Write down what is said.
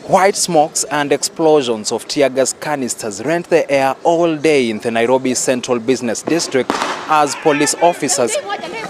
White smokes and explosions of tear gas canisters rent the air all day in the Nairobi Central Business District as police officers